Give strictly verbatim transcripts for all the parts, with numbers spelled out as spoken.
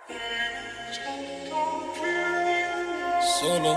Solo.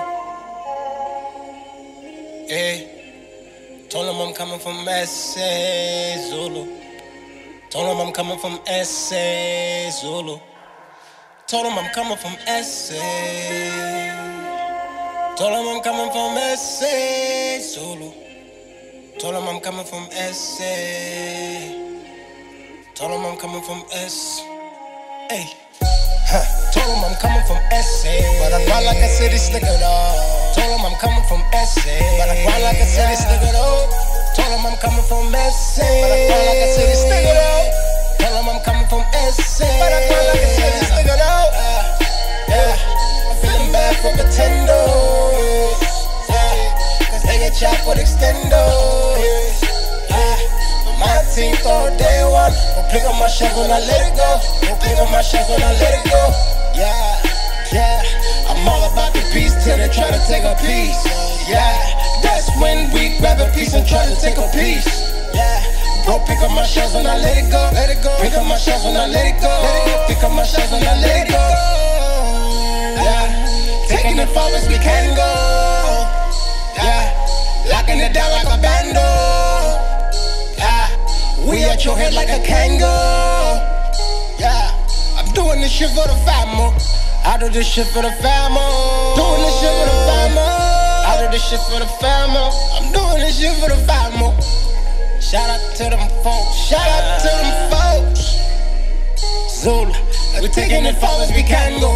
Hey. Told him I'm coming from S A, Zulu. Told him I'm coming from S A, Zulu. Told him I'm coming from S A. Told him I'm coming from S A, Zulu. Told him I'm coming from S A. Told him I'm coming from S A. Huh. Told him I'm coming from S A, but I grind like a city slicker dog. Told him I'm coming from S A, but I grind like a city slicker dog. Told him I'm coming from S A, but I grind like a city slicker dog. Told him I'm coming from S A, but I grind like a city slicker dog. Yeah, I'm feeling bad for pretenders. Yeah, cause they get chopped with extenders. Yeah, my team thought day one. Go pick up my shells when I let it go. Go pick up my shells when I let it go. Yeah, yeah, I'm all about the peace till they try to take a piece. Yeah, that's when we grab a piece and try to take a piece. Yeah, bro, pick up my shells when I let it go. Let it go. Pick up my shells when I let it go. Let it go. Pick up my shells when I let it go. Yeah, taking it far as we can go. Yeah, locking it down like a bando. Yeah, we at your head like a kangaroo. Yeah, I'm doing this shit for the famo. I do this shit for the famo. Doing this shit for the famo. I do this shit for the famo. I'm doing this shit for the famo. Shout out to them folks. Shout out to them folks. Zulu, we taking it far as we can go.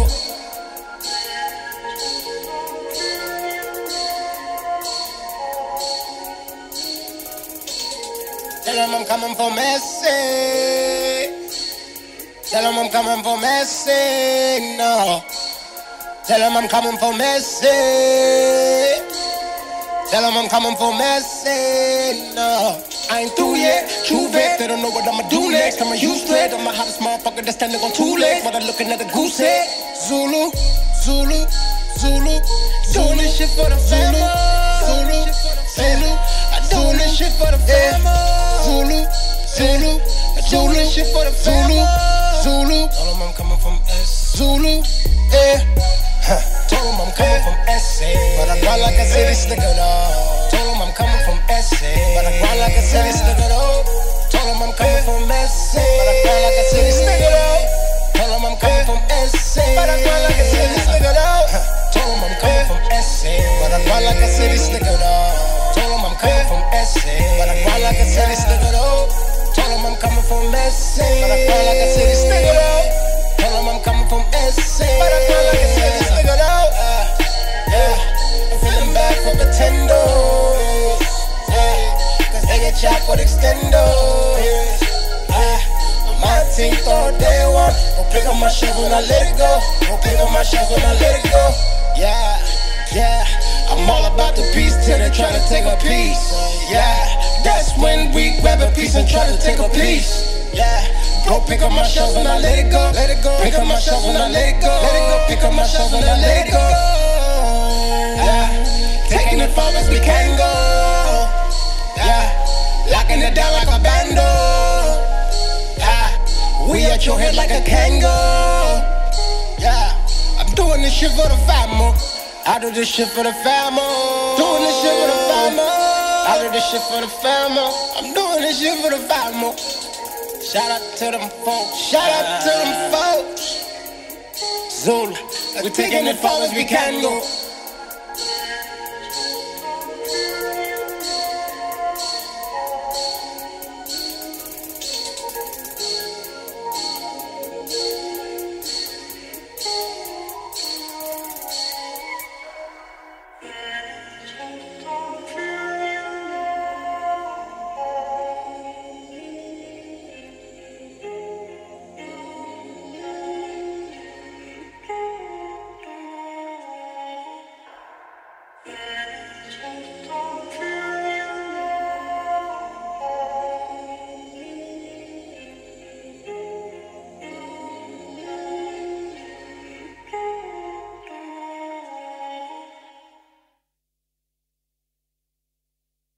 Tell them I'm coming from S A. Tell them I'm coming from S A, no. Tell them I'm coming from S A. Tell them I'm coming from S A, no. I ain't through yet, true vet. They don't know what I'ma do next. I'ma use thread. I'm the hottest motherfucker that's standing on two legs. But I'm looking at the goose head. Zulu, Zulu, Zulu. Doing this shit for the family. Zulu, Zulu. I doing this shit for the family. Zulu, Zulu. I doing this shit for the family. Zulu. Told him I'm coming from S. Zulu, yeah. Huh. Told him I'm coming from S A, but I grind like a city slicker dog. Told him I'm coming from S A, but I grind like a city slicker dog. Told him I'm coming from S A, but I grind like a city slicker dog. Told him I'm coming from S A, but I grind like a city slicker dog. Told him I'm coming from S A, but I grind like a city slicker dog. Told him I'm coming from S A, but I grind like a city slicker dog. Told him I'm coming from S A, but I grind like a city slicker dog. Told him I'm coming from S A, but I grind like a city slicker dog. Yeah, I'm feeling bad for pretenders. Yeah, cause they get chopped with extenders. Yeah, my team thought day one. Go pick up my shells when I let it go. Go pick up my shells when I let it go. Yeah, yeah, I'm all about the peace till they try to take a piece. Yeah, that's when we grab a piece and try to take a piece. Yeah, bro, pick up my shells when I let it go. Let it go. Pick up my shells when I let it go. Let it go. Pick up my shells when I let it go. Yeah, taking it far as we can go. Yeah, locking it down like a bando. Yeah, we at your head like a kangaroo. Yeah, I'm doing this shit for the famo. I do this shit for the famo. Doing this shit for the famo. I do this shit for the famo. I'm doing this shit for the famo. Shout out to them folks. Shout out to them folks. Zulu, we taking it far as we can go.